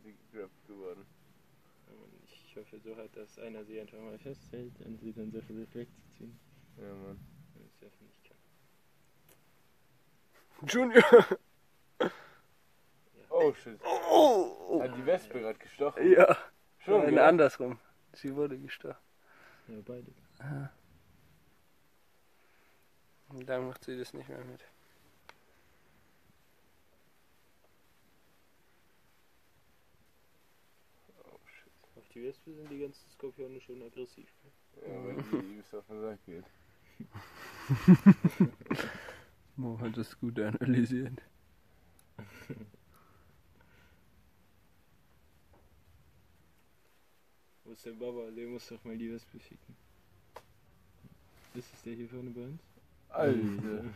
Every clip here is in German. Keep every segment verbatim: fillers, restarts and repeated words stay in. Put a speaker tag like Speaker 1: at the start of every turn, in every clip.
Speaker 1: sie gegrabt geworden.
Speaker 2: Ich hoffe so halt, dass einer sie einfach mal festhält und sie dann so versucht wegzuziehen.
Speaker 1: Ja, Mann.
Speaker 2: Wenn es einfach nicht kann.
Speaker 3: Junior!
Speaker 1: Oh, shit.
Speaker 3: Oh!
Speaker 1: Hat die Wespe gerade gestochen?
Speaker 3: Ja,
Speaker 1: Schon,
Speaker 3: nein,
Speaker 1: gell?
Speaker 3: andersrum. Sie wurde gestochen.
Speaker 2: Ja, beide.
Speaker 3: Und dann macht sie das nicht mehr mit.
Speaker 1: Oh, shit.
Speaker 2: Auf die Wespe sind die ganzen Skorpione schon aggressiv.
Speaker 1: Ja, weil die bis auf den Sack geht.
Speaker 3: Mo hat das gut analysiert.
Speaker 2: Wo ist der Baba? Der muss doch mal die Wespe ficken. Ist es der hier vorne bei uns?
Speaker 1: Alter.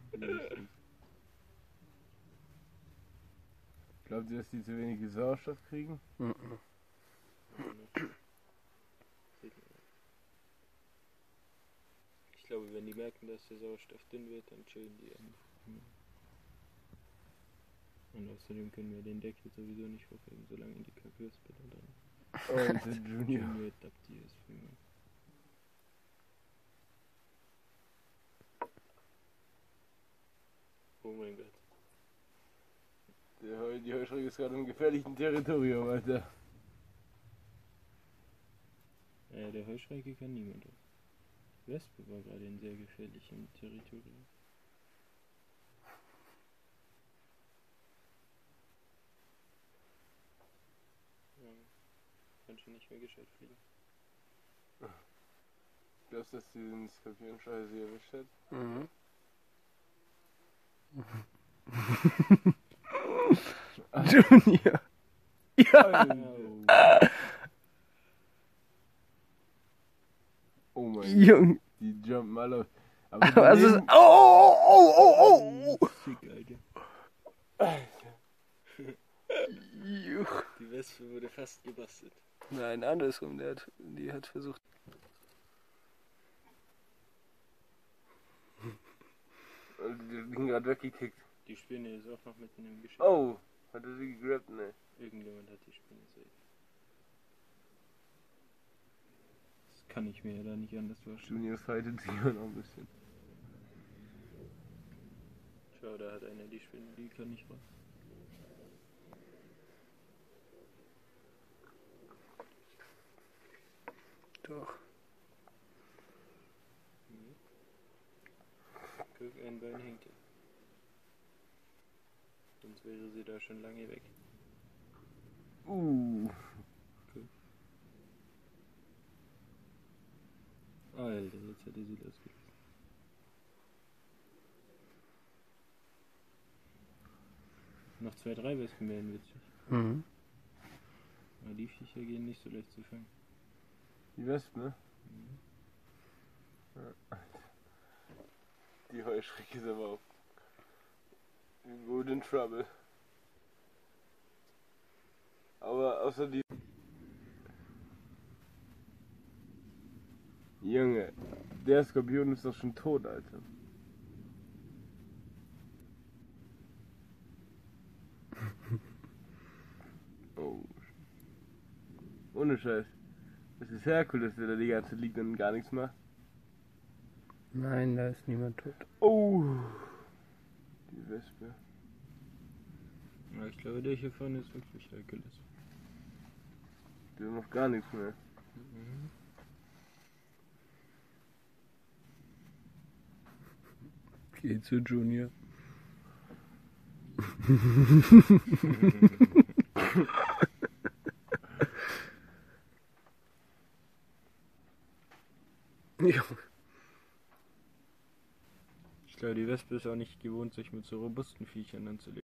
Speaker 1: Glaubt ihr, dass die zu wenig Sauerstoff kriegen?
Speaker 3: Mhm.
Speaker 2: Ich glaube, wenn die merken, dass der Sauerstoff dünn wird, dann chillen die einfach. Und außerdem können wir den Deckel sowieso nicht hochheben, solange die Kakürspe da drin ist.
Speaker 1: Alter, Junior.
Speaker 2: Junior tappt die Wespe immer. Oh mein Gott.
Speaker 1: Der Heu, die Heuschrecke ist gerade im gefährlichen Territorium, Alter.
Speaker 2: Ja, der Heuschrecke kann niemand was. Die Wespe war gerade in sehr gefährlichem Territorium. Ja, kann schon nicht mehr gescheit fliegen.
Speaker 1: Glaubst du, dass die den Skorpion-Scheiße hier erwischt hat?
Speaker 3: Mhm. Junior! Ja!
Speaker 1: Alter. Oh mein Gott.
Speaker 3: Junge!
Speaker 1: Die jumpen alle auf. Aber
Speaker 3: Aber es ist.
Speaker 1: daneben-
Speaker 3: Oh, oh, oh, oh, oh!
Speaker 2: Fick, Alter.
Speaker 3: Juch.
Speaker 2: Die Wespe wurde fast gebastelt.
Speaker 3: Nein, andersrum. Der hat, die hat versucht.
Speaker 1: Die sind gerade weggekickt.
Speaker 2: Die Spinne ist auch noch mitten im Geschäft.
Speaker 1: Oh, hat er sie gegrabt? Ne.
Speaker 2: Irgendjemand hat die Spinne safe. Das kann ich mir ja da nicht anders vorstellen.
Speaker 1: Junior fightet sich auch noch ein bisschen.
Speaker 2: Schau, da hat einer die Spinne, die kann nicht raus.
Speaker 3: Doch.
Speaker 2: Mhm. Guck, ein Bein hängt ja. Sonst wäre sie da schon lange weg.
Speaker 1: Uh.
Speaker 2: Alter, jetzt hätte sie das gelöst. Noch zwei, drei Wespen wären witzig.
Speaker 3: Mhm.
Speaker 2: Aber die Viecher gehen nicht so leicht zu fangen.
Speaker 1: Die Wespe, ne?
Speaker 2: Mhm.
Speaker 1: Ja. Die Heuschrecke ist aber auch gut in Trouble. Aber außer die... Junge, der Skorpion ist doch schon tot, Alter. Oh. Ohne Scheiß. Das ist Herkules, der da die ganze Zeit liegt und gar nichts macht.
Speaker 3: Nein, da ist niemand tot.
Speaker 1: Oh. Die Wespe.
Speaker 2: Ja, ich glaube, der hier vorne ist wirklich Herkules.
Speaker 1: Der macht gar nichts mehr.
Speaker 2: Mhm.
Speaker 3: Geh zu Junior. Ja.
Speaker 2: Ich glaube, die Wespe ist auch nicht gewohnt, sich mit so robusten Viechern anzulegen.